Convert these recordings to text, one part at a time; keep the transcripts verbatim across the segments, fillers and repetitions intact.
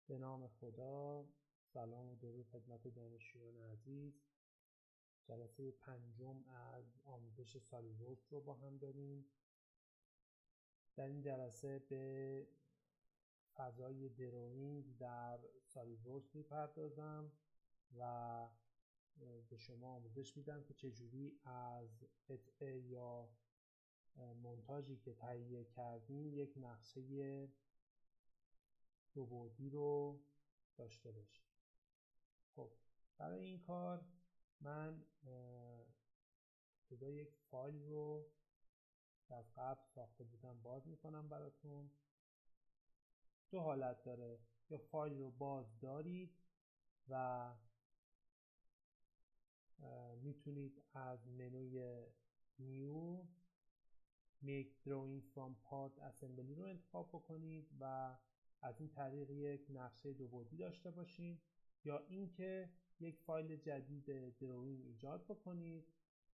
به نام خدا. سلام و درود خدمت دانشجویان عزیز. جلسه پنجم از آموزش سالیدورکس رو با هم داریم. در این جلسه به فضای دروینگ در سالیدورکس میپردازم و به شما آموزش میدم که چجوری از قطعه یا مونتاژی که تهیه کردیم یک نقشه دو بعدی رو داشته باشیم. خب برای این کار من ابتدا یک فایل رو که از قبل ساخته بودم باز میکنم براتون. دو حالت داره، یا فایل رو باز دارید و میتونید از منوی نیو Make Drawing from Part Assembly رو انتخاب بکنید و از این طریق یک نقشه دو بعدی داشته باشید، یا اینکه یک فایل جدید دروینگ ایجاد بکنید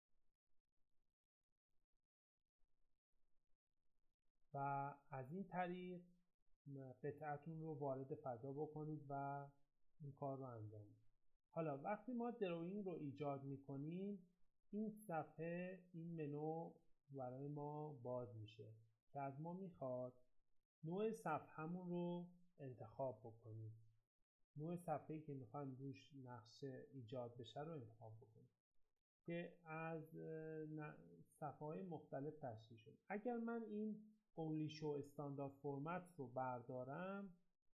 و از این طریق قطعتون رو وارد فضا بکنید و این کار رو انجام بدید. حالا وقتی ما دروینگ رو ایجاد میکنیم، این صفحه، این منو برای ما باز میشه که از ما میخواد نوع صفحه‌مون رو انتخاب بکنیم. نوع صفحه‌ای که میخوایم روش نقشه ایجاد بشه رو انتخاب بکنیم که از صفحه‌های مختلف تشکیل شده. اگر من این only show standard format رو بردارم،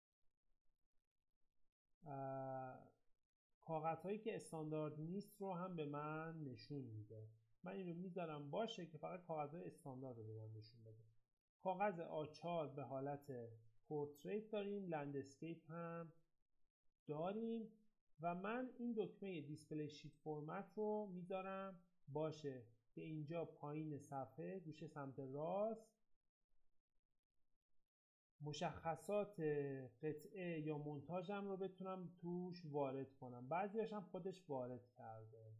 کاغذهایی که استاندارد نیست رو هم به من نشون میده. من این رو میذارم باشه که فقط کاغذهای استاندارد رو به من نشون بده. کاغذ آ چهار به حالت پورتریت داریم، لندسکیپ هم داریم و من این دکمه دیسپلی شیت فرمت رو میذارم باشه که اینجا پایین صفحه گوشه سمت راست مشخصات قطعه یا مونتاژم رو بتونم توش وارد کنم. بعضیش هم خودش وارد کرده.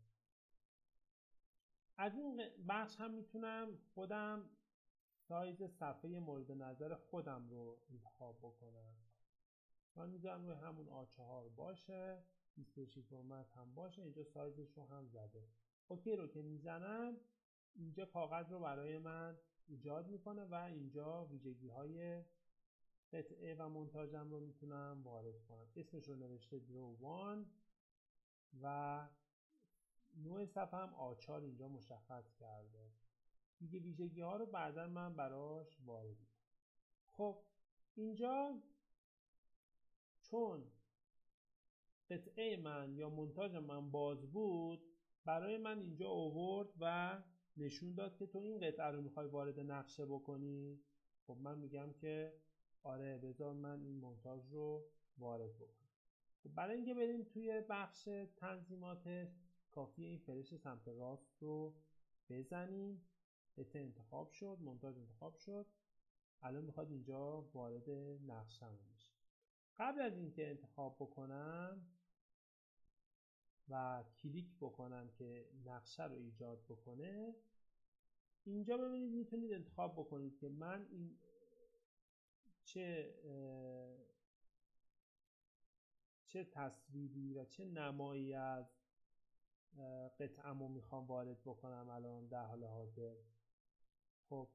از این بخش هم میتونم خودم سایز صفحه مورد نظر خودم رو انتخاب بکنم. من میذارم روی همون آ چهار باشه، دیسپلی شیت فرمت هم باشه، اینجا سایزش رو هم زده. اوکی رو که میزنم، اینجا کاغذ رو برای من ایجاد میکنه و اینجا ویژگی های قطعه و مونتاژم رو میتونم وارد کنم. اسمش رو نوشته درو وان و نوع صفحه هم آ چهار اینجا مشخص کرده. دیگه ویژگی ها رو بعدا من براش وارد میکنم. خب اینجا چون قطعه من یا مونتاژ من باز بود، برای من اینجا آورد و نشون داد که تو این قطعه رو میخوای وارد نقشه بکنی. خب من میگم که آره، بذار من این مونتاژ رو وارد بکنم. خب برای اینکه بریم توی بخش تنظیماتش، کافیه این فرش سمت راست رو بزنیم. قطعه انتخاب شد، مونتاژ انتخاب شد. الان میخواد اینجا وارد نقشه‌مون بشه. قبل از اینکه انتخاب بکنم و کلیک بکنم که نقشه رو ایجاد بکنه، اینجا ببینید میتونید انتخاب بکنید که من این چه چه تصویری و چه نمایی از قطعه‌مو میخوام وارد بکنم الان در حال حاضر. خب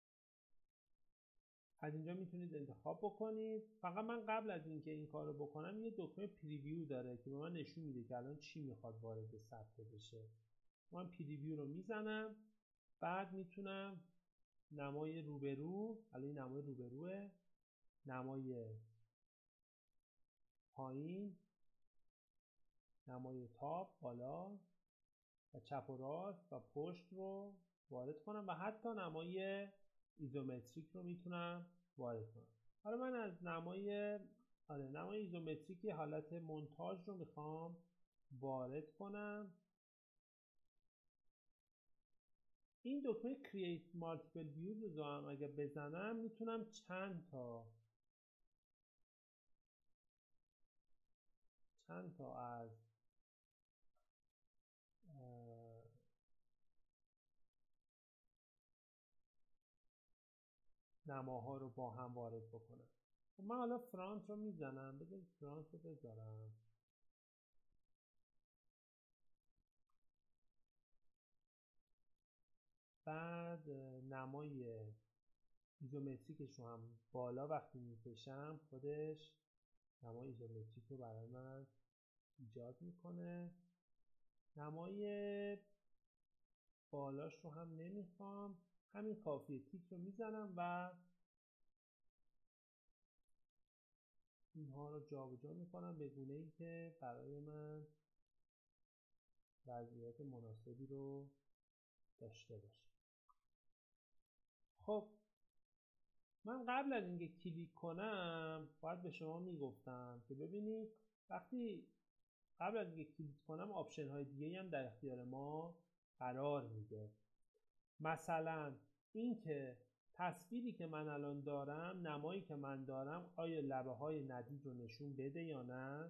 از اینجا میتونید انتخاب بکنید. فقط من قبل از اینکه این کار رو بکنم یه دکمه پریویو داره که به من نشون میده که الان چی میخواد وارد صفحه بشه. من پریویو رو میزنم، بعد میتونم نمای روبرو، الان این نمای روبروه، نمای پایین، نمای تاپ بالا و چپ و راست و پشت رو وارد کنم و حتی نمای ایزومتریک رو میتونم وارد کنم. حالا من از نمای آره نمای ایزومتریک حالت مونتاژ رو میخوام وارد کنم. این دکمه Create Multiple Views رو هم اگه بزنم میتونم چند تا چند تا از نماها رو با هم وارد بکنم. من حالا فرانت رو میزنم، بذارید فرانت رو بذارم. بعد نمای ایزومتریکش رو هم بالا وقتی میکشم خودش نمای ایزومتریک رو برای من ایجاد میکنه. نمای بالاش رو هم نمیخوام، همین کافیه. تیک رو میزنم و اینها رو جابجا میکنم به گونه ای که برای من وضعیت مناسبی رو داشته باشه. خب من قبل از اینکه کلیک کنم باید به شما میگفتم که ببینید وقتی قبل از اینکه کلیک کنم آپشن های دیگه هم در اختیار ما قرار میده. مثلا اینکه تصویری که من الان دارم، نمایی که من دارم، آیا لبه های ندید رو نشون بده یا نه،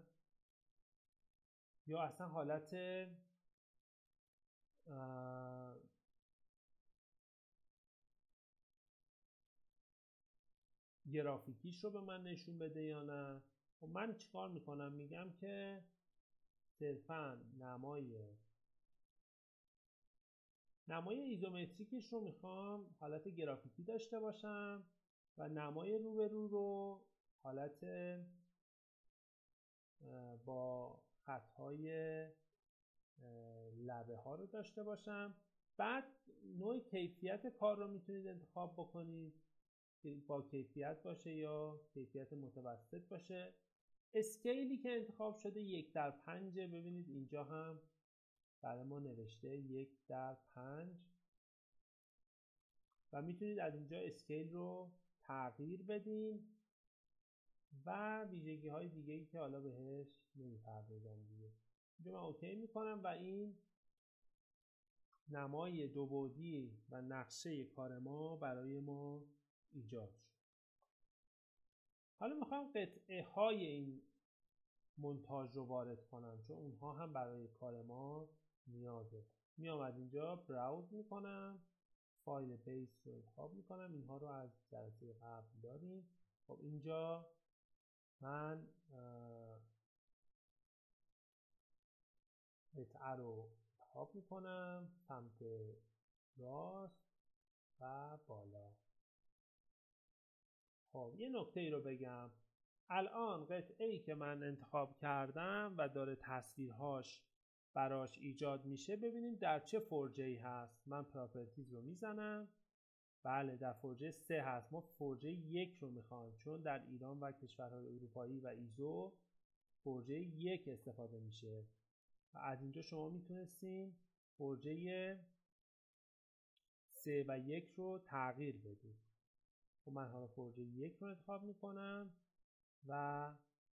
یا اصلا حالت گرافیکیش رو به من نشون بده یا نه. و من چیکار میکنم؟ میگم که صرفا نمای نمای ایزومتریکش رو میخوام حالت گرافیکی داشته باشم و نمای روبرو رو حالت با خطهای لبه ها رو داشته باشم. بعد نوع کیفیت کار رو میتونید انتخاب بکنید، با کیفیت باشه یا کیفیت متوسط باشه. اسکیلی که انتخاب شده یک در پنج. ببینید اینجا هم برای ما نوشته یک در پنج و میتونید از اینجا اسکیل رو تغییر بدین و ویژگی های دیگه ای که حالا بهش نمیپردازم دیگه. اینجا من اوکی میکنم و این نمای دو بعدی و نقشه کار ما برای ما ایجاد شد. حالا میخوام قطعه های این مونتاژ رو وارد کنم چون اونها هم برای کار ما نیازه. میام از اینجا براوز میکنم، فایل بیس رو انتخاب میکنم. اینها رو از جلسه قبل داریم. خب اینجا من قطعه رو انتخاب میکنم سمت راست و بالا. خب یه نکته ای رو بگم. الان قطعه ای که من انتخاب کردم و داره تصویرهاش براش ایجاد میشه، ببینید در چه فرجه‌ای هست. من پراپرتیز رو میزنم. بله در فرجه سه هست. ما فرجه یک رو میخوایم چون در ایران و کشورهای اروپایی و ایزو فرجه یک استفاده میشه و از اینجا شما میتونستین فرجه سه و یک رو تغییر بدید. و من حالا فرجه یک رو انتخاب میکنم و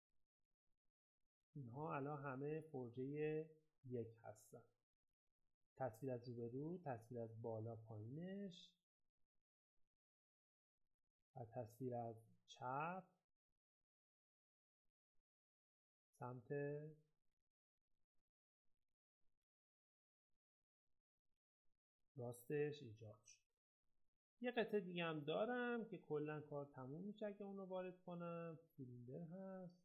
اینها الان همه فرجه یک هستن. تصویر از روبرو، تصویر از بالا پایینش و تصویر از چپ سمت راستش ایجاد شد. یه قطعه دیگه هم دارم که کلا کار تموم میشه که اون رو وارد کنم. سیلیندر هست.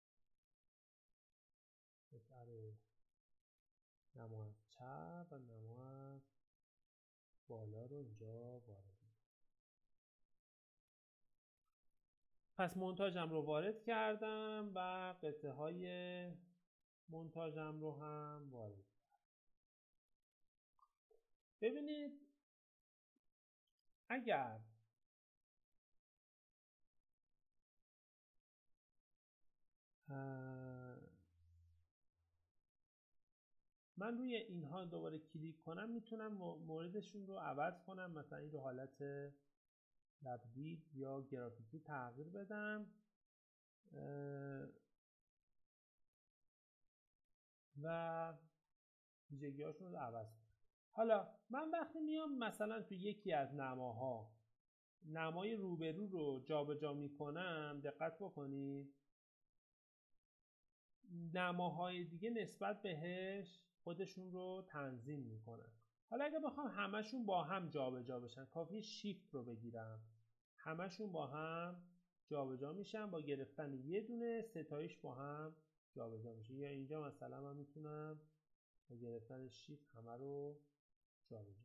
قطعه رو نما از چپ و نما از بالا رو اینجا وارد میکنم. پس مونتاژم رو وارد کردم و قطعه های مونتاژم رو هم وارد کردم. ببینید اگر من روی اینها دوباره کلیک کنم میتونم موردشون رو عوض کنم. مثلا این رو حالت تبدیل یا گرافیکی تغییر بدم و ویژگی‌هاشون رو عوض کنم. حالا من وقتی میام مثلا تو یکی از نماها نمای روبرو رو جابجا میکنم، دقت بکنید نماهای دیگه نسبت بهش خودشون رو تنظیم میکنن. حالا اگه بخوام همشون با هم جابجا بشن، کافیه شیفت رو بگیرم، همشون با هم جابجا میشن، با گرفتن یه دونه ستایش با هم جابجا میشه. یا اینجا مثلا من میتونم با گرفتن شیفت همه رو جابجا.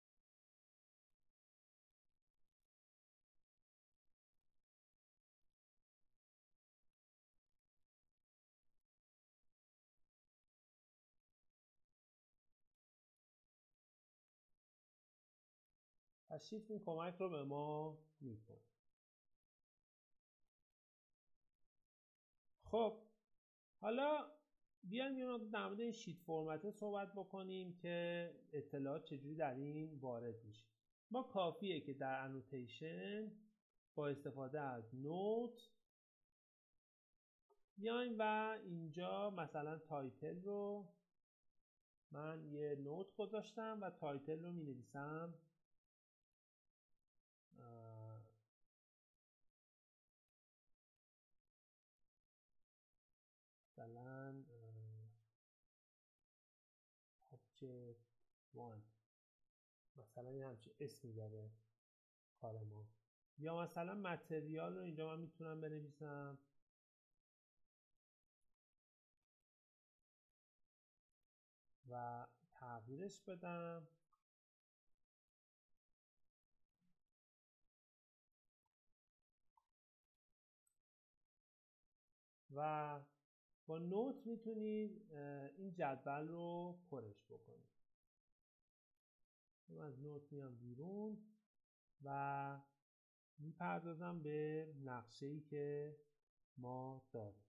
پس شیفت این کمک رو به ما میکنه. خب حالا بیایم یه مقدار در مورد این شیت فرمت صحبت بکنیم که اطلاعات چجوری در این وارد میشه. ما کافیه که در انوتیشن با استفاده از نوت بیایم و اینجا مثلا تایتل رو من یه نوت گذاشتم و تایتل رو می نویسم مثلا object one، مثلا یه همچین اسمی داره کار ما. یا مثلا متریال رو اینجا من میتونم بنویسم و تغییرش بدم و با نوت میتونید این جدول رو پرش بکنید. من از نوت میام بیرون و میپردازم به نقشه‌ای که ما داریم.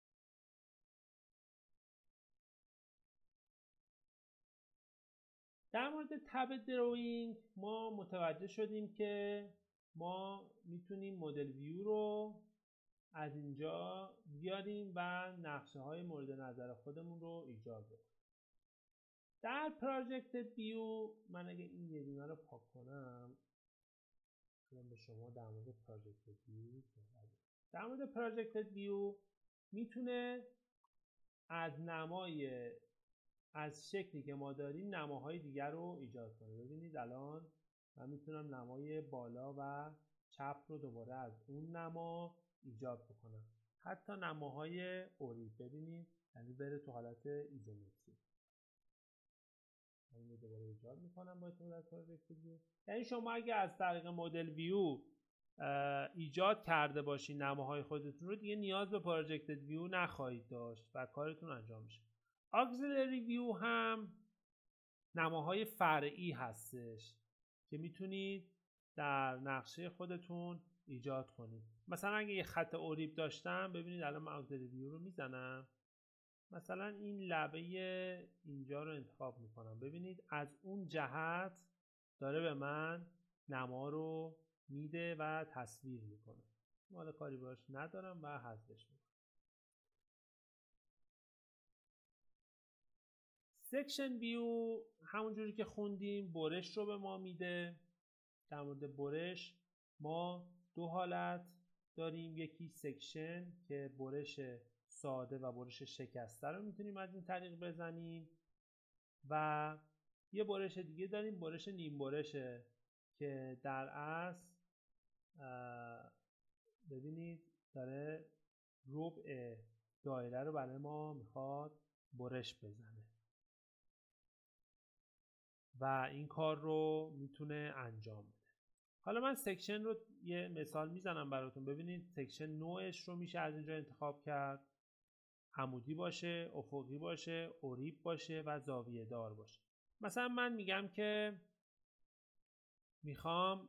در مورد تب دروینگ ما متوجه شدیم که ما میتونیم مدل ویو رو از اینجا بیاریم و نقشه های مورد نظر خودمون رو ایجاد بکنیم. در پراجکت ویو من اگه این یه دونه رو پاک کنم به شما در مورد پراجکت ویو در مورد پراجکت ویو میتونه از نمای از شکلی که ما داریم نماهای دیگر رو ایجاد کنه. ببینید الان من میتونم نمای بالا و چپ رو دوباره از اون نما ایجاد بکنم، حتی نماهای اوریب. ببینید یعنی بره تو حالت ایزومتری. من دوباره ایجاد میکنم با استفاده از پراجکت ویو. یعنی شما اگه از طریق مدل ویو ایجاد کرده باشین نماهای خودتون رو، دیگه نیاز به پراجکت ویو نخواهید داشت و کارتون انجام میشه. آکسیلری ویو هم نماهای فرعی هستش که میتونید در نقشه خودتون ایجاد کنید. مثلا اگه یه خط اوریب داشتم، ببینید الان من آکسیلری ویو رو میزنم، مثلا این لبه اینجا رو انتخاب میکنم. ببینید از اون جهت داره به من نما رو میده و تصویر میکنه. حالا کاری باش ندارم و حذفش میکنم. سکشن ویو همونجوری که خوندیم برش رو به ما میده. در مورد برش ما دو حالت داریم، یکی سکشن که برش ساده و برش شکسته رو میتونیم از این طریق بزنیم و یه برش دیگه داریم، برش نیم برشه که در اصل ببینید داره ربع دایره رو برای ما میخواد برش بزنه و این کار رو میتونه انجام بده. حالا من سکشن رو یه مثال میزنم براتون. ببینید سکشن نوعش رو میشه از اینجا انتخاب کرد، عمودی باشه، افقی باشه، اوریب باشه و زاویه دار باشه. مثلا من میگم که میخوام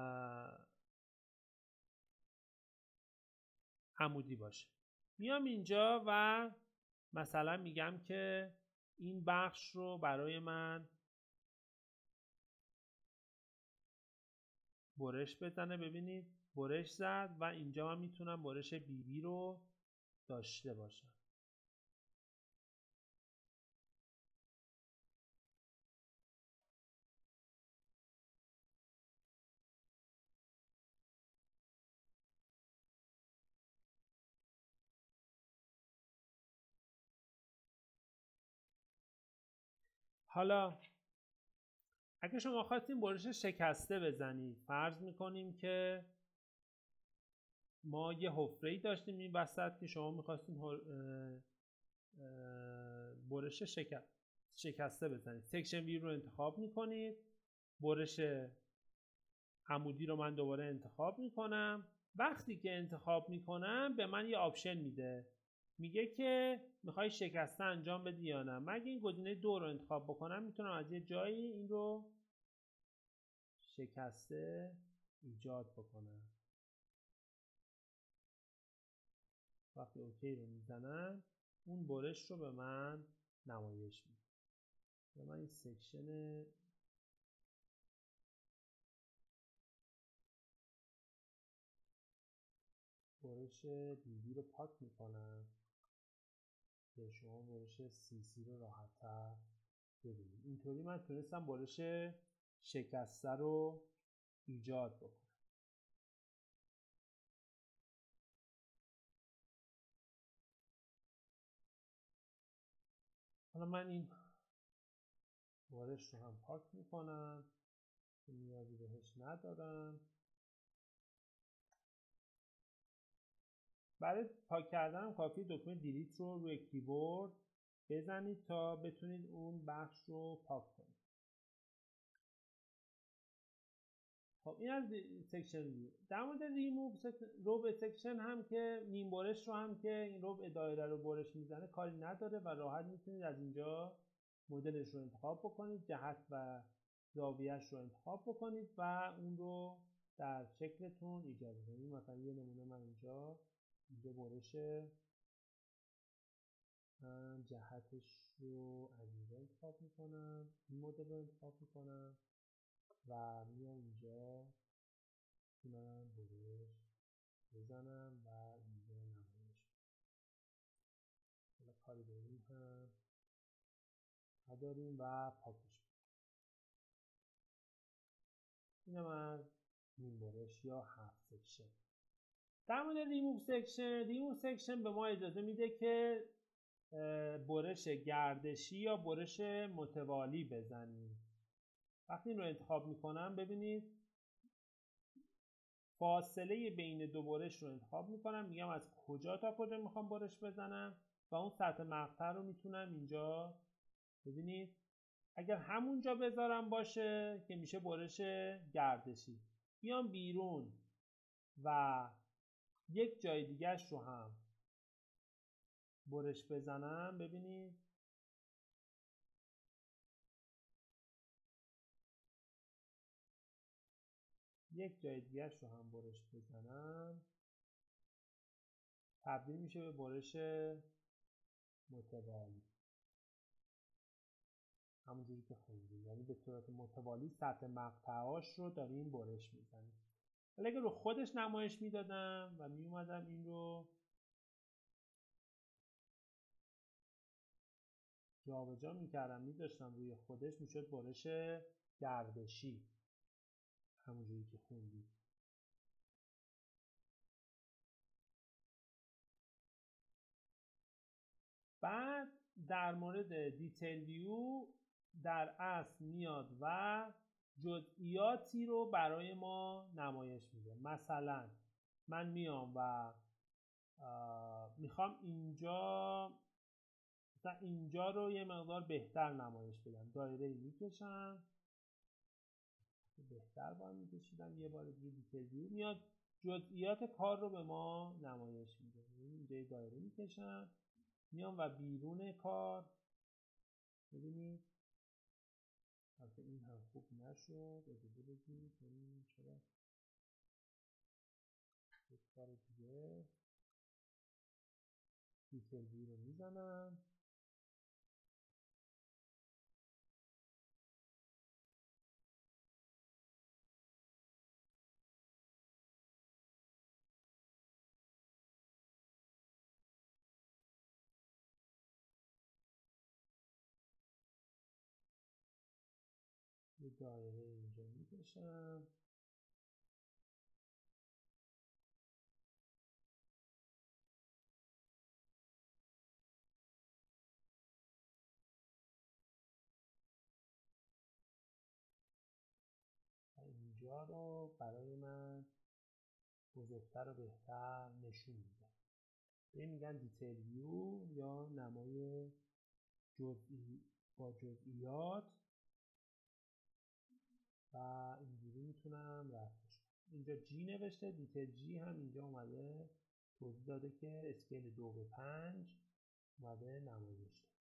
عمودی باشه. میام اینجا و مثلا میگم که این بخش رو برای من برش بزنه. ببینید برش زد و اینجا من میتونم برش بی بی رو داشته باشم. حالا اگه شما خواستیم برش شکسته بزنید، فرض میکنیم که ما یه حفره‌ای داشتیم این وسط که شما می‌خواستین برش شکسته بزنید. سکشن ویو رو انتخاب می‌کنید. برش عمودی رو من دوباره انتخاب می‌کنم. وقتی که انتخاب می‌کنم به من یه آپشن میده. میگه که میخوای شکسته انجام بدی یا نه. من اگه این گزینه دو رو انتخاب بکنم میتونم از یه جایی این رو شکسته ایجاد بکنم. وقتی اوکی رو میزنم اون برش رو به من نمایش میده. به من این سکشن برش دیدی رو پاک میکنم که شما برش سی سی رو راحت‌تر ببینید. اینطوری من تونستم برش شکسته رو ایجاد بکنم. حالا من این برش رو هم پاک میکنم که نیازی بهش ندارم. برای پاک کردن کافی دکمه دیلیت رو روی کیبورد بزنید تا بتونید اون بخش رو پاک کنید. خب این از سکشن ویو. در مورد ریموو ربع سکشن هم که نیم برش رو هم که این ربع دایره رو برش میزنه کاری نداره و راحت میتونید از اینجا مدلش رو انتخاب بکنید، جهت و زاویه‌اش رو انتخاب بکنید و اون رو در شکلتون ایجاد کنید. مثلا یه نمونه من اینجا اینجا برش من جهتش رو از اینجا انتخاب میکنم، این مدل رو انتخاب میکنم و میام اینجا میتونم برش بزنم و اینجا نمایش حالا کاری به این هم نداریم و پاکش. اینم از نیم برش یا هفت سکشن. در مورد ریموو سکشن، ریموو سکشن به ما اجازه میده که برش گردشی یا برش متوالی بزنیم. وقتی این رو انتخاب میکنم ببینید فاصله بین دو برش رو انتخاب میکنم، میگم از کجا تا کجا میخوام برش بزنم و اون سطح مقطع رو میتونم اینجا ببینید اگر همونجا بذارم باشه که میشه برش گردشی. بیام بیرون و یک جای دیگهش رو هم برش بزنم ببینید یک جای دیگهش رو هم برش بزنم تبدیل میشه به برش متوالی، همونجوری که خوندیم، یعنی به صورت متوالی سطح مقطعاش رو داریم برش میزنیم. ولی اگه رو خودش نمایش میدادم و میومدم این رو جابجا میکردم میذاشتم روی خودش میشد برش گردشی، همونجوری که خوندیم. بعد در مورد دیتیل ویو در اصل میاد و جزئیاتی رو برای ما نمایش میده. مثلا من میام و میخوام اینجا مثلا اینجا رو یه مقدار بهتر نمایش بدم، دایره میکشم بهتر باید میکشیدم یه بار دیگه دیتیل ویو میاد جزئیات کار رو به ما نمایش میده. اینجا دایره میکشم میام و بیرون کار ببینید البته این هم خوب نشد، اجازه بدید ببینیم چرا یک بار دیگه دیتیل ویو رو میزنم یه دایره اینجا میکشم اینجا رو برای من بزرگتر و بهتر نشون میده. به این میگن دیتیل ویو یا نمای جزئی با جزئیات و اینجوری میتونم رفتش کنم. اینجا جی نوشته، دیتیل جی هم اینجا اومده توضیح داده که اسکیل دو به پنج اومده نمایش داده.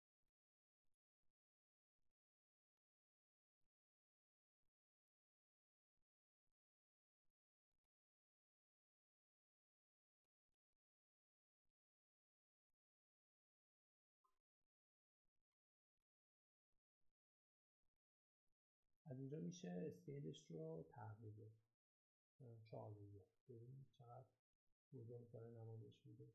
از اینجا میشه اسکیلش رو تغییر بده. چهار به یک. ببینید چقدر بزرگ داره نمایش میده.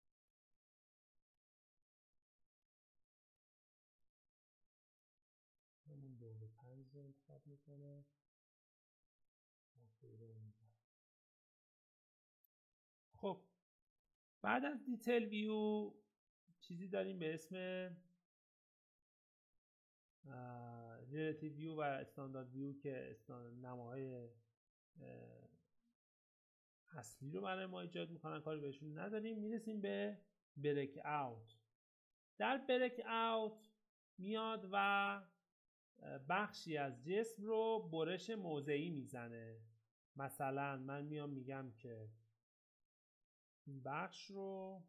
همون دو به پنج رو انتخاب میکنه. خب بعد از دیتیل ویو چیزی داریم به اسم ریلیتیو ویو و استاندارد ویو که نماهای اصلی رو برای ما ایجاد میکنن، کاری بهشون نداریم. میرسیم به بریک اوت. در بریک اوت میاد و بخشی از جسم رو برش موضعی میزنه. مثلا من میام میگم که این بخش رو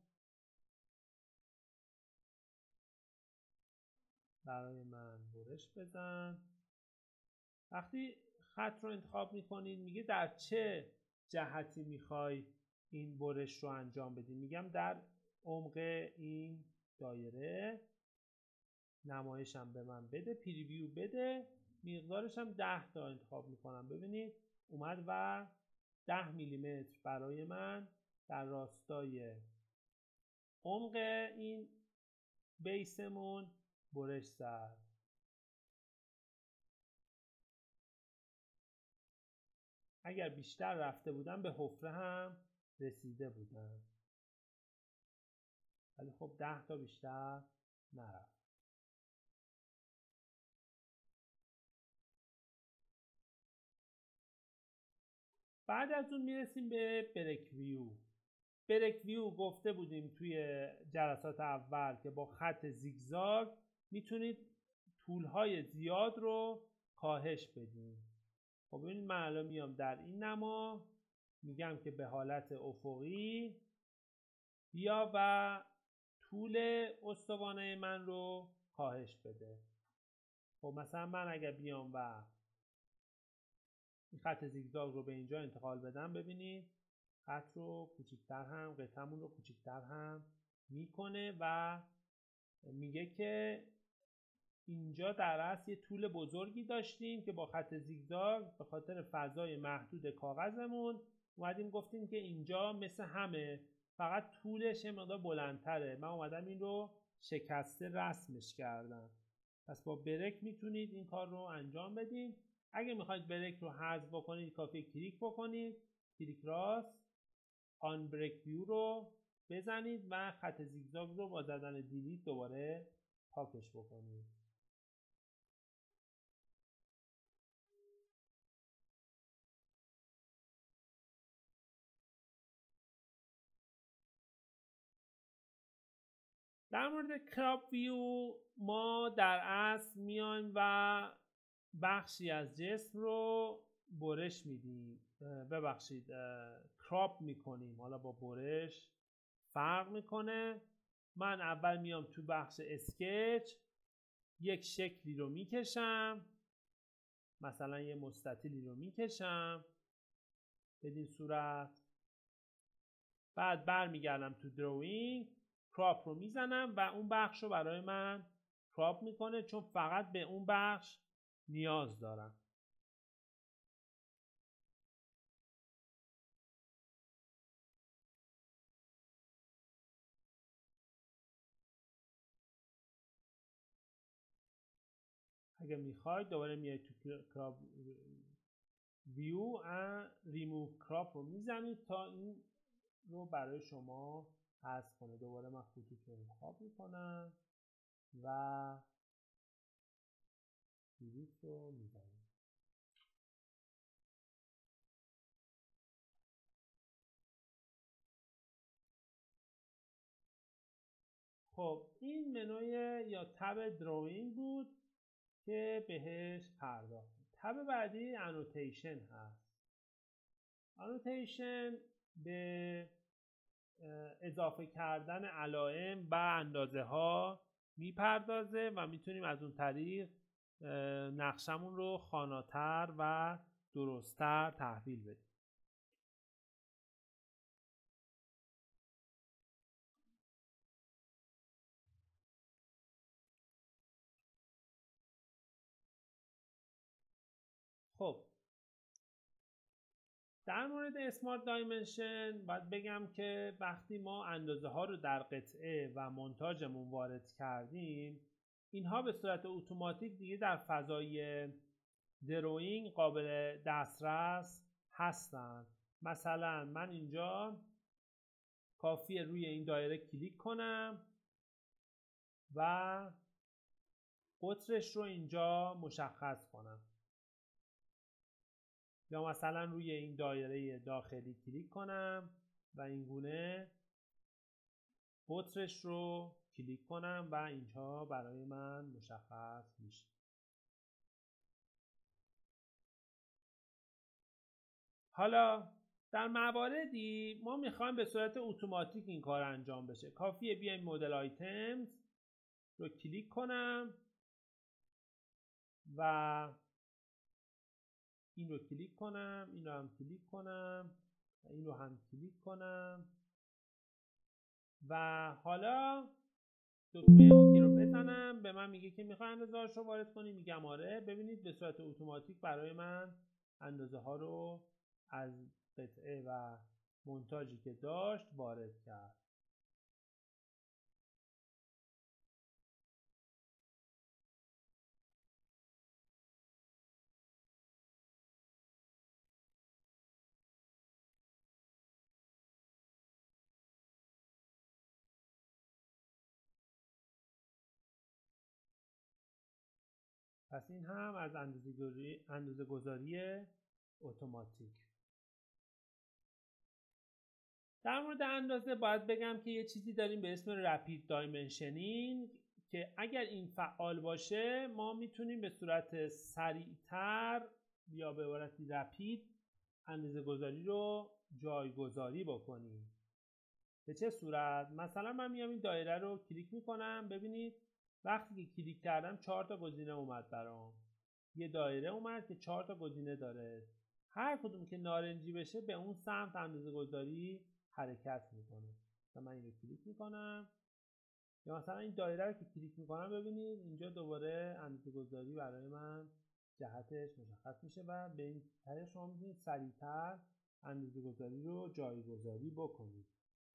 برای من برش بزن. وقتی خط رو انتخاب میکنید میگه در چه جهتی میخوای این برش رو انجام بدی. میگم در عمق این دایره نمایشم به من بده، پریویو بده، مقدارش هم ده تا انتخاب میکنم. ببینید اومد و ده میلیمتر برای من در راستای عمق این بیسمون برش زد. اگر بیشتر رفته بودم به حفره هم رسیده بودم، ولی خب ده تا بیشتر نرفت. بعد از اون میرسیم به بریک ویو. بریک ویو گفته بودیم توی جلسات اول که با خط زیگزاگ میتونید طولهای زیاد رو کاهش بدیم. خب ببینید من الان میام در این نما میگم که به حالت افقی بیا و طول استوانه من رو کاهش بده. خب مثلا من اگر بیام و این خط زیگزاگ رو به اینجا انتقال بدم، ببینید خط رو کوچکتر هم قطعمون رو کوچکتر هم میکنه و میگه که اینجا در اصل یه طول بزرگی داشتیم که با خط زیگزاگ به خاطر فضای محدود کاغذمون اومدیم گفتیم که اینجا مثل همه، فقط طولش مقدار بلندتره. من اومدم این رو شکسته رسمش کردم. پس با بریک میتونید این کار رو انجام بدین. اگه میخواید بریک رو حذف بکنید کافیه کلیک بکنید، کلیک راست، آن بریک ویو رو بزنید و خط زیگزاگ رو با زدن دیلیت دوباره پاکش بکنید. در مورد کراپ ویو ما در اصل میایم و بخشی از جسم رو برش میدیم، ببخشید کراپ میکنیم. حالا با برش فرق میکنه. من اول میام تو بخش اسکچ یک شکلی رو میکشم، مثلا یه مستطیلی رو میکشم بدین صورت. بعد برمیگردم تو دروینگ، کراپ رو میزنم و اون بخش رو برای من کراپ میکنه، چون فقط به اون بخش نیاز دارم. اگه میخواید دوباره میاید تو کراپ ویو و ریموو کراپ رو میزنید تا این رو برای شما حذف کنه. دوباره من خطوط رو انتخاب میکنم و دیلیت رو میزنم. خب این منوی یا تب دروینگ بود که بهش پرداختیم. تب بعدی انوتیشن هست. انوتیشن به اضافه کردن علائم و اندازه ها میپردازه و میتونیم از اون طریق نقشمون رو خواناتر و درستتر تحویل بدیم. خب در مورد اسمارت دایمنشن باید بگم که وقتی ما اندازه ها رو در قطعه و مونتاژمون وارد کردیم، اینها به صورت اتوماتیک دیگه در فضای دروینگ قابل دسترس هستن. مثلا من اینجا کافیه روی این دایره کلیک کنم و قطرش رو اینجا مشخص کنم، یا مثلا روی این دایره داخلی کلیک کنم و این گونه قطرش رو کلیک کنم و اینجا برای من مشخص میشه. حالا در مواردی ما میخوایم به صورت اتوماتیک این کار انجام بشه. کافیه بیایم مدل آیتمز رو کلیک کنم و این رو کلیک کنم، این رو هم کلیک کنم و این رو هم کلیک کنم و حالا دکمه اوکی رو بزنم. به من میگه که میخوای اندازه هاش رو وارد کنی، میگم آره. ببینید به صورت اتوماتیک برای من اندازه ها رو از قطعه و مونتاژی که داشت وارد کرد. پس این هم از اندازه گذاری اتوماتیک. در مورد اندازه باید بگم که یه چیزی داریم به اسم رپید دایمنشنینگ که اگر این فعال باشه ما میتونیم به صورت سریعتر یا به عبارت رپید اندازه گذاری رو جایگذاری بکنیم. به چه صورت؟ مثلا من میام این دایره رو کلیک میکنم، ببینید وقتی که کلیک کردم چهار تا گزینه اومد برام. یه دایره اومد که چهار تا گزینه داره، هر کدوم که نارنجی بشه به اون سمت اندازه گذاری حرکت میکنه. مثلا من این رو کلیک میکنم یا مثلا این دایره رو که کلیک میکنم ببینید اینجا دوباره اندازه گذاری برای من جهتش مشخص میشه و به این طریق شما میتونید سریعتر اندازه گذاری رو جایگذاری بکنید.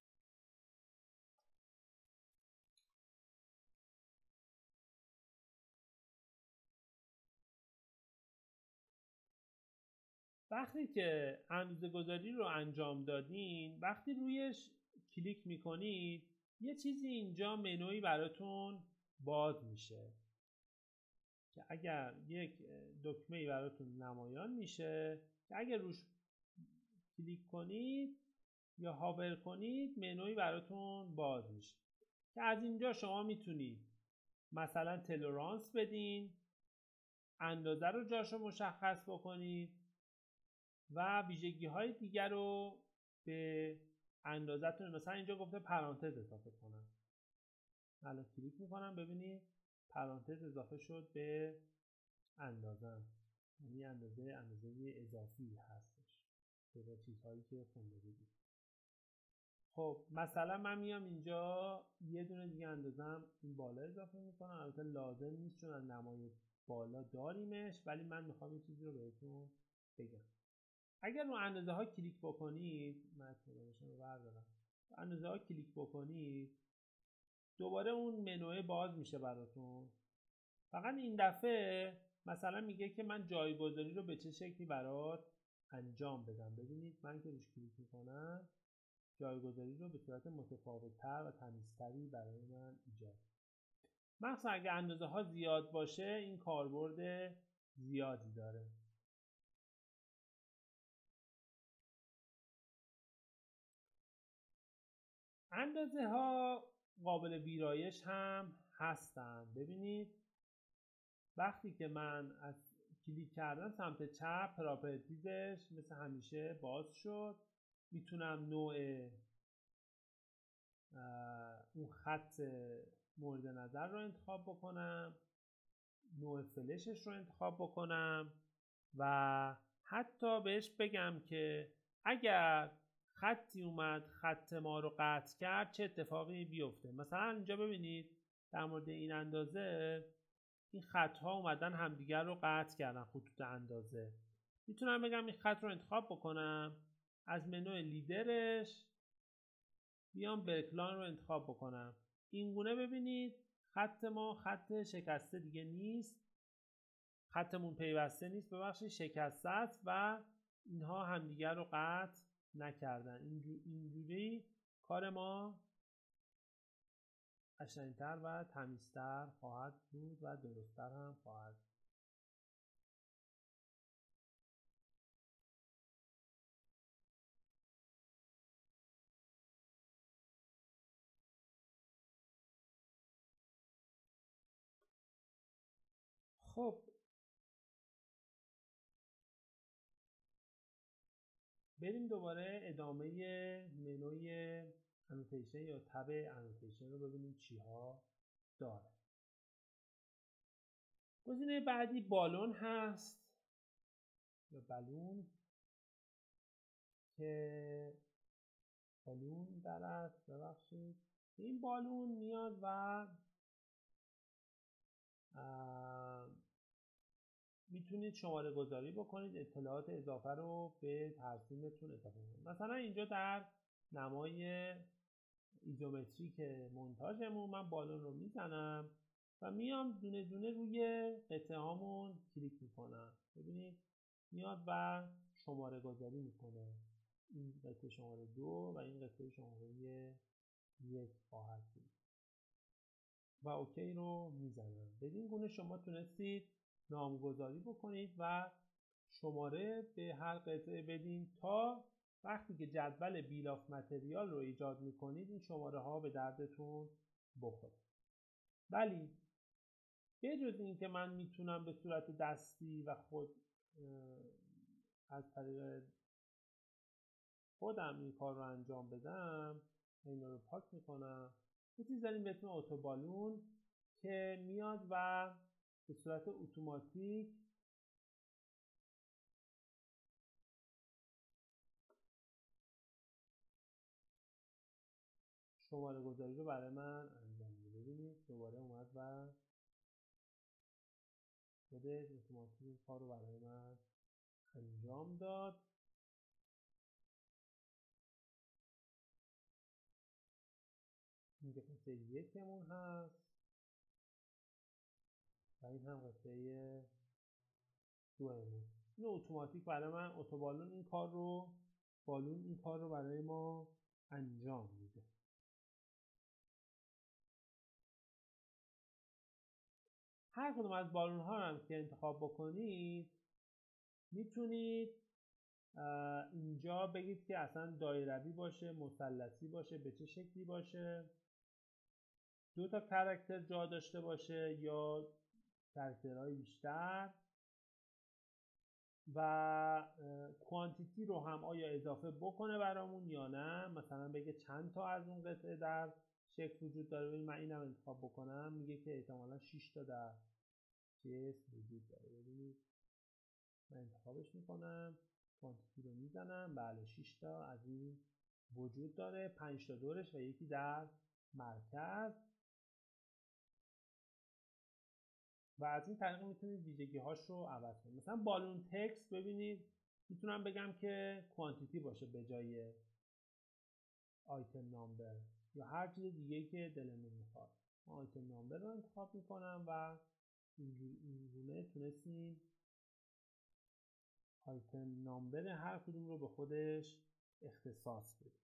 وقتی که اندازه گذاری رو انجام دادین، وقتی رویش کلیک میکنید یه چیزی اینجا منوی براتون باز میشه که اگر یک دکمه‌ای براتون نمایان میشه که اگر روش کلیک کنید یا هاور کنید منوی براتون باز میشه که از اینجا شما میتونید مثلا تولرانس بدین، اندازه رو جاشو مشخص بکنید و ویژگی های دیگر رو به اندازه‌تون، مثلا اینجا گفته پرانتز اضافه کنم، الان کلیک میکنم ببینید پرانتز اضافه شد به اندازم، یعنی اندازه اندازه اضافی هستش به چیزهایی که خونده بودید. خب مثلا من میام اینجا یه دونه دیگه اندازم این بالا اضافه میکنم، البته لازم نیست چون از نمای بالا داریمش، ولی من میخوام یه چیزی رو بهتون بگم. اگر رو اندازه ها کلیک بکنید، من رو بردارم، اندازه ها کلیک بکنید دوباره اون منوی باز میشه براتون. فقط این دفعه مثلا میگه که من جایگذاری رو به چه شکلی برات انجام بدم. ببینید من که روش کلیک میکنم جایگذاری رو به صورت متفاوت‌تر و تمیزتری برای من ایجاد. مثلا اگر اندازه ها زیاد باشه این کاربرد زیادی داره. اندازه ها قابل ویرایش هم هستن. ببینید وقتی که من از کلیک کردم سمت چپ پراپرتیزش مثل همیشه باز شد. میتونم نوع اون خط مورد نظر رو انتخاب بکنم، نوع فلشش رو انتخاب بکنم و حتی بهش بگم که اگر خطی اومد خط ما رو قطع کرد چه اتفاقی بیفته. مثلا اینجا ببینید در مورد این اندازه این خط ها اومدن همدیگر رو قطع کردن، خطوط اندازه. میتونم بگم این خط رو انتخاب بکنم، از منو لیدرش بیام برکلاین رو انتخاب بکنم. این گونه ببینید خط ما خط شکسته دیگه نیست، خطمون پیوسته نیست، ببخشید شکسته است و اینها همدیگر رو قطع نکردن. اینجوری کار ما قشنگتر و تمیزتر خواهد بود و درستتر هم خواهد بود. خب بریم دوباره ادامه منوی انوتیشن یا تب انوتیشن رو ببینیم چی ها داره. گزینه بعدی بالون هست یا بالون که بالون در است. ببخشید این بالون میاد و میتونید شماره گذاری بکنید، اطلاعات اضافه رو به ترسیمتون اضافه کنید. مثلا اینجا در نمای ایزومتریک مونتاژمون من بالون رو میزنم و میام دونه دونه روی قطعه هامون کلیک میکنم. ببینید میاد و شماره گذاری میکنه. این قطعه شماره دو و این قطعه شماره یک خواهد بود و اوکی رو میزنم. بدین گونه شما تونستید نامگذاری بکنید و شماره به هر قطعه بدین تا وقتی که جدول بیل آف متریال رو ایجاد میکنید این شماره ها به دردتون بخوره. ولی به جز این که من میتونم به صورت دستی و خود از طریق خودم این کار رو انجام بدم، این رو پاک میکنم. یه چیز داریم به اسم اتوبالون که میاد و به صورت اتوماتیک شماره گذاری رو برای من انجام میده. ببینید دوباره اومد و خودش اتوماتیک کار رو برای من انجام داد. این قطعه یکمون هست و این هم قطعه دومون. این اتوماتیک برای من اتوبالون این کار رو بالون این کار رو برای ما انجام میده. هر کدوم از بالون ها رو هم که انتخاب بکنید میتونید اینجا بگید که اصلا دایروی باشه، مثلثی باشه، به چه شکلی باشه، دو تا کاراکتر جا داشته باشه یا کاراکترهای بیشتر و کوانتیتی رو هم آیا اضافه بکنه برامون یا نه. مثلا بگه چند تا از اون قطعه در شکل وجود داره. ببین من اینم انتخاب بکنم میگه که احتمالا شش تا در جسم وجود داره. ببینید من انتخابش میکنم، کوانتیتی رو میزنم، بله شش تا از این وجود داره، پنج تا دورش و یکی در مرکز و از این طریق میتونید ویژگی هاش رو عوض کنید. مثلا بالون تکست ببینید میتونم بگم که کوانتیتی باشه به جای آیتم نامبر یا هر چیز دیگه که دلمون میخواد. من آیتم نامبر رو انتخاب میکنم و اینجوری تونستیم آیتم نامبر هر کدوم رو به خودش اختصاص بدیم.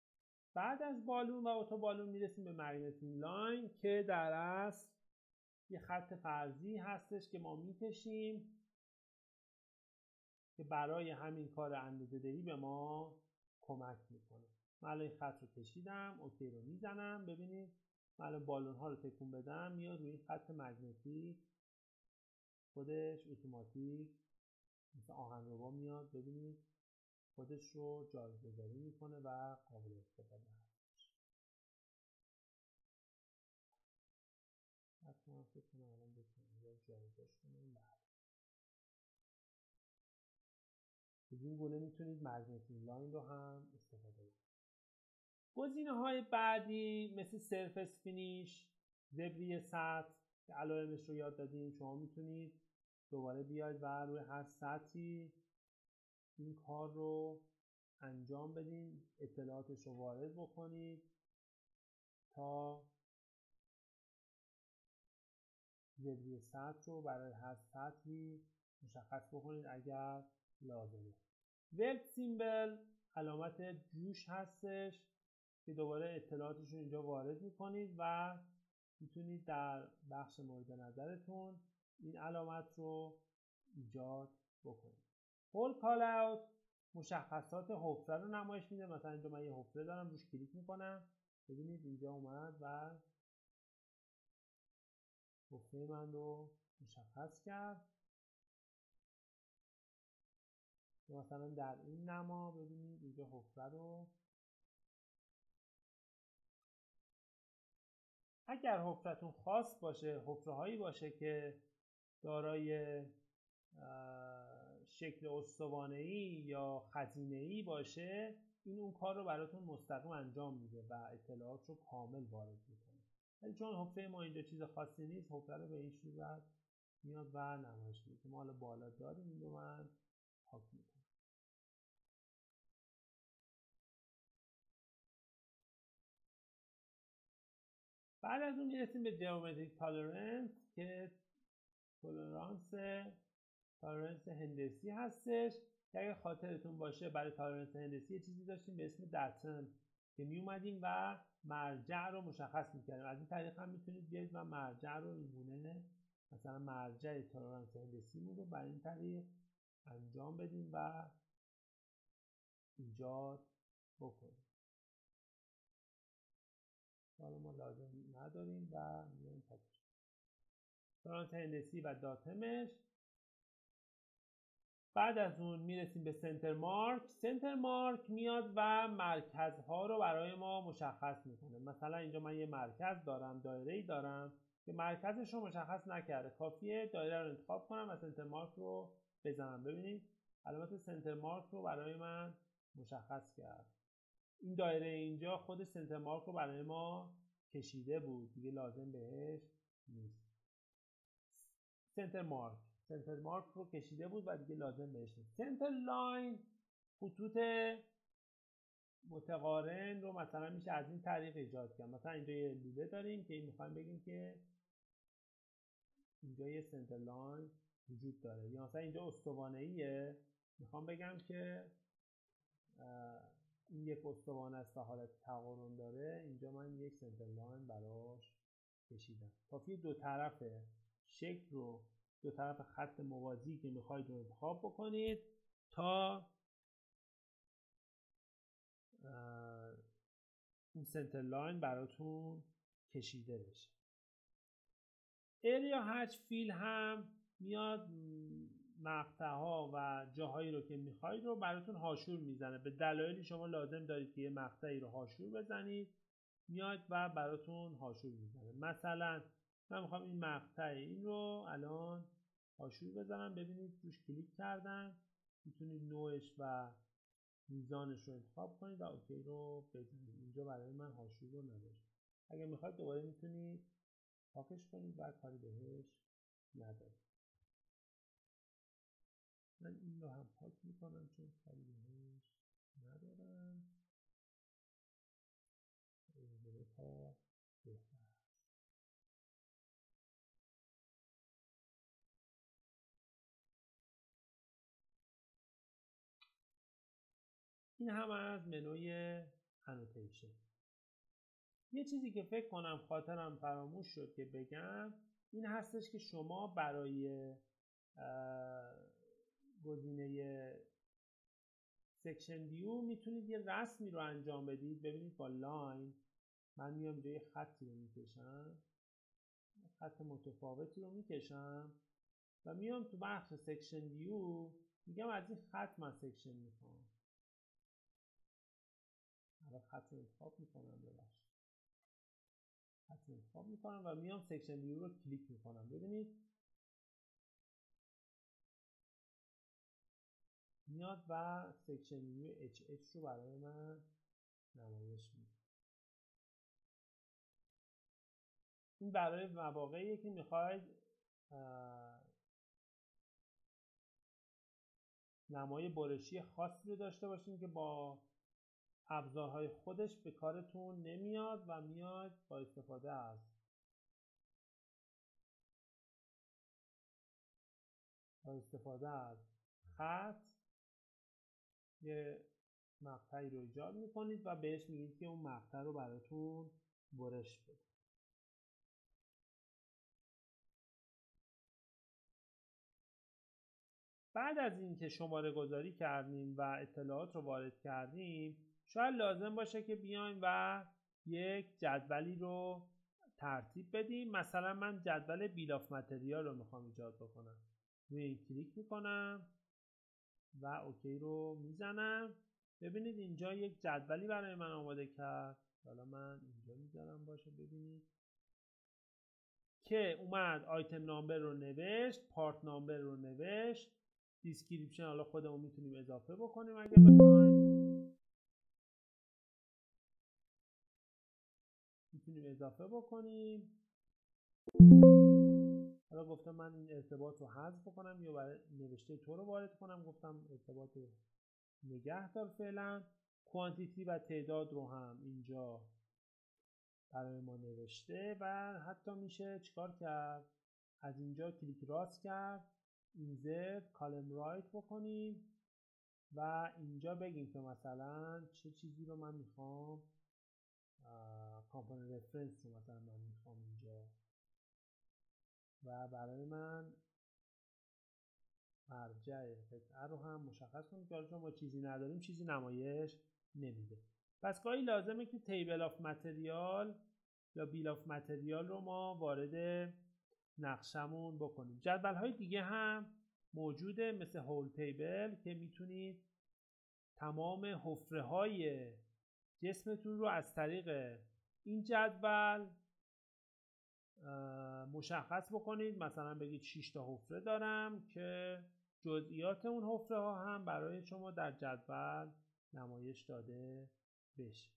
بعد از بالون و اتوبالون میرسیم به مگنتیک لاین که در اصل یه خط فرضی هستش که ما میکشیم که برای همین کار اندازه دهی به ما کمک میکنه. من الان این خط رو کشیدم، اوکی رو میزنم. ببینید من الان بالون ها رو تکون بدم میاد روی خط مگنتیک خودش اتوماتیک مثل آهنربا میاد. ببینید خودش رو جایگذاری میکنه و قابل استفاده هست. حتما فکر کنم الان بتونم یا جایگذاری کنم. به این گونه میتونید مگنتیک لاین رو هم استفاده کنید. گزینه های بعدی مثل سرفس فینیش، زبری سطح که علائمش رو یاد دادیم. شما میتونید دوباره بیاید و روی هر سطحی این کار رو انجام بدین، اطلاعاتش رو وارد بکنید تا زبری سطح رو برای هر سطحی مشخص بکنید اگر لازمه. ولت سیمبل علامت جوش هستش که دوباره اطلاعاتش رو اینجا وارد میکنید و میتونید در بخش مورد نظرتون این علامت رو ایجاد بکنید. هول کال اوت مشخصات حفره رو نمایش میده. مثلا اینجا من یه حفره دارم، روش کلیک میکنم، ببینید اینجا اومد و حفره من رو مشخص کرد. مثلا در این نما ببینید اینجا حفره رو، اگر حفرتون خاص باشه، حفره هایی باشه که دارای شکل استوانه‌ای یا خزینه‌ای باشه، این اون کار رو براتون مستقیم انجام میده و اطلاعات رو کامل وارد میکنه. ولی چون حفره ما اینجا چیز خاصی نیست، حفره رو به این صورت میاد و نمایش میده. ما حالا بالا داریم، این رو من پاک میکنم. بعد از اون میرسیم به جیومتریک تالرنس که تولرانس تالرنس هندسی هستش که اگه خاطرتون باشه برای تالرنس هندسی یه چیزی داشتیم به اسم دتن که می اومدیم و مرجع رو مشخص میکردیم. از این طریق هم میتونید بیاید و مرجع رو اینگونه مثلا مرجع تالرنس هندسی رو برای این طریق انجام بدیم و ایجاد بکنیم. حالا ما لازم نداریم و میایم پاکش. تالرنس هندسی و داتمش. بعد از اون میرسیم به سنتر مارک. سنتر مارک میاد و مرکزها رو برای ما مشخص میکنه. مثلا اینجا من یه مرکز دارم، دایره‌ای دارم که مرکزش رو مشخص نکرده. کافیه دایره رو انتخاب کنم و سنتر مارک رو بزنم. ببینید علامت سنتر مارک رو برای من مشخص کرد. این دایره اینجا خود سنتر مارک رو برای ما کشیده بود، دیگه لازم بهش نیست. سنتر مارک سنتر مارک رو کشیده بود و دیگه لازم بهش نیست. سنتر لاین خطوط متقارن رو مثلا میشه از این طریق ایجاد کرد. مثلا اینجا یه لوله داریم که این میخوایم بگیم که اینجا یه سنتر لاین وجود داره، یا مثلا اینجا استوانه‌ایه، میخوام بگم که این یک استوانه است و حالت تقارن داره، اینجا من یک سنتر لاین براش کشیدم. کافیه دو طرف شکل رو، دو طرف خط موازی که میخواید رو انتخاب بکنید تا این سنتر لاین براتون کشیده بشه. ایریا هچ فیل هم میاد مقطع‌ها و جاهایی رو که میخواید رو براتون هاشور میزنه. به دلایلی شما لازم دارید که یه مقطعی رو هاشور بزنید، میاد و براتون هاشور میزنه. مثلا من میخوام این مقطع این رو الان هاشور بزنم. ببینید روش کلیک کردم، میتونید نوعش و میزانش رو انتخاب کنید و اوکی رو بزنید. اینجا برای من هاشور رو نداشت. اگر میخواید دوباره میتونید پاکش کنید و کاری بهش ندارید. من این رو هم پاک میکنم چون کاری بهش ندارم. این تا بهتر. این هم از منوی انوتیشن. یه چیزی که فکر کنم خاطرم فراموش شد که بگم این هستش که شما برای گزینه سکشن ویو میتونید یه رسمی رو انجام بدید. ببینید با لاین من میام اینجا یه خطی رو میکشم، خط متفاوتی رو میکشم و میام تو بخش سکشن ویو میگم از این خط من سکشن میخوام. حالا خط رو انتخاب میکنم، ببخشید خط رو انتخاب میکنم و میام سکشن ویو رو کلیک میکنم. ببینید میاد و سکشن ویو اچ اچ رو برای من نمایش میده. این برای مواقعیه که میخواید نمای برشی خاصی رو داشته باشین که با ابزارهای خودش به کارتون نمیاد و میاد با استفاده از با استفاده از خط یه مقطعی رو ایجاد میکنید و بهش میگید که اون مقطع رو براتون برش بده. بعد از اینکه شماره گذاری کردیم و اطلاعات رو وارد کردیم، شاید لازم باشه که بیایم و یک جدولی رو ترتیب بدیم. مثلا من جدول بیل آف متریال رو میخوام ایجاد بکنم. روی این کلیک میکنم و اوکی رو میزنم. ببینید اینجا یک جدولی برای من آماده کرد. حالا من اینجا میذارم باشه ببینید که اومد آیتم نامبر رو نوشت، پارت نامبر رو نوشت، دیسکریپشن حالا خودمون میتونیم اضافه بکنیم اگه بخوایم، میتونیم اضافه بکنیم. حالا گفتم من این ارتباط رو حذف بکنم یا برای نوشته تو رو وارد کنم، گفتم ارتباط رو نگه دار فعلا. کوانتیتی و تعداد رو هم اینجا برای ما نوشته و حتی میشه چیکار کرد، از اینجا کلیک راست کرد، اینزرت کالم رایت بکنیم و اینجا بگیم که مثلا چه چیزی رو من میخوام، کامپوننت رفرنس رو مثلا من میخوام اینجا و برای من مرجع قطعه رو هم مشخص کنیم که چون ما چیزی نداریم چیزی نمایش نمیده. پس گاهی لازمه که تیبل آف متریال یا بیل آف متریال رو ما وارد نقشمون بکنیم. جدول های دیگه هم موجوده مثل هول تیبل که میتونید تمام حفره های جسمتون رو از طریق این جدول مشخص بکنید. مثلا بگید شش تا حفره دارم که جزئیات اون حفره ها هم برای شما در جدول نمایش داده بشه.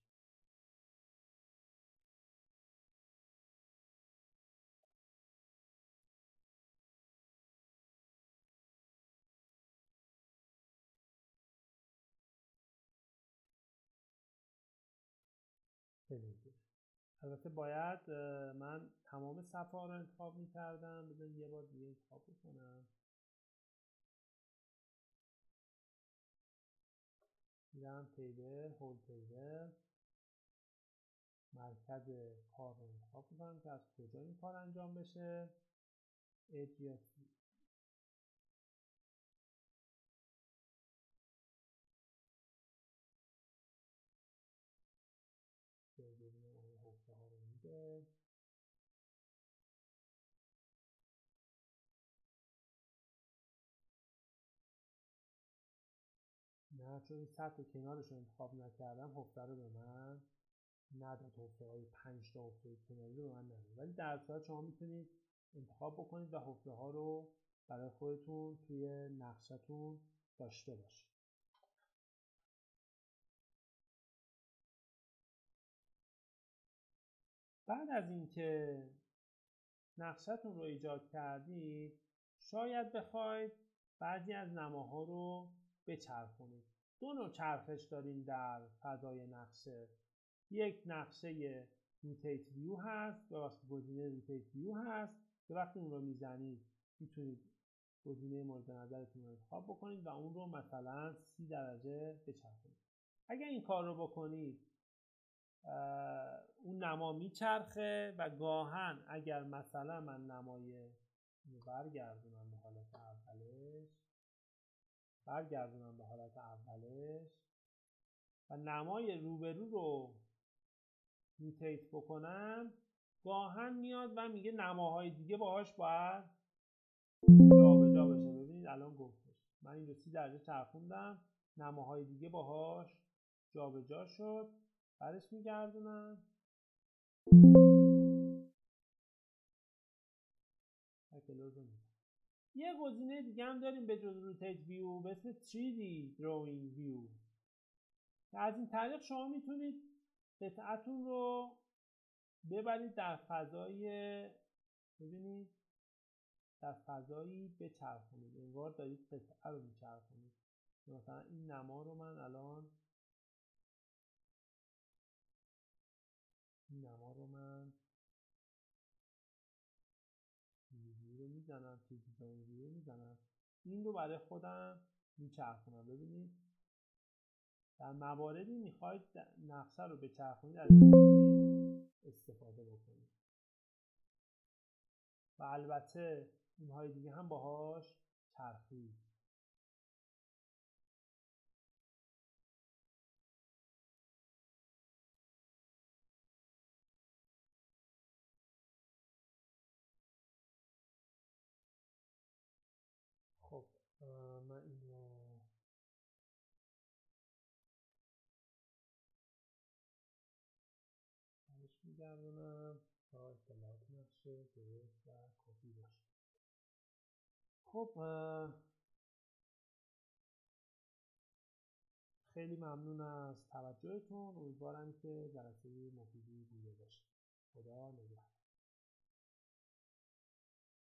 البته باید من تمام صفحه ها رو انتخاب می کردم. بذارید یه بار دیگه انتخاب بکنم. میرم تیبل، هول تیبل، مرکز کار رو انتخاب میکنم که از کجا این کار انجام بشه. اج یا سی ببینیم اون حفره ها رو میده. نه چون این سطح کنارش رو انتخاب نکردم حفره رو به من نداد. حفره های پنج تا حفره کناری رو به من نداد. ولی در صورت شما میتونید انتخاب بکنید و حفره ها رو برای خودتون توی نقشتون داشته باشید. بعد از اینکه نقشتون رو ایجاد کردید شاید بخواید بعضی از نماها رو بچرخونید. دو نوع چرخش داریم در فضای نقشه. یک نقشه روتیت ویو هست یا گزینه روتیت ویو هست که وقتی اون رو میزنید میتونید گزینه مورد نظرتون رو انتخاب بکنید و اون رو مثلا سی درجه بچرخونید. اگر این کار رو بکنید اون نما میچرخه و گاهن اگر مثلا من نمای برگردونم به حالت اولش برگردونم به حالت اولش و نمای روبرو رو روتیت بکنم، گاهن میاد و میگه نماهای دیگه باهاش باید جابجا بشه. ببینید الان گفتش من این رو سی درجه چرخوندم، نماهای دیگه باهاش جابجا شد، بعدش میگردونم یه گزینه دیگه هم داریم به جز روتیت ویو به اسم تری دی drawing view که از این طریق شما میتونید قطعتون رو ببرید در فضای ببینید در فضایی بچرخونید، انگار دارید قطعه رو میچرخونید. مثلا این نما رو من الان این نما رو من ویو رو میزنم توی دیزاین ویو میزنم، این رو برای خودم میچرخونم. ببینید در مواردی میخواید نقشه رو بچرخونید از این استفاده بکنید و البته اونهای دیگه هم باهاش چرخید. خب من این رو برش میگردونم تا اطلاعات نقشه درست و کپی باشه. خب خیلی ممنون از توجهتون، امیدوارم که جلسه مفیدی بوده باشه. خدا نگهدار.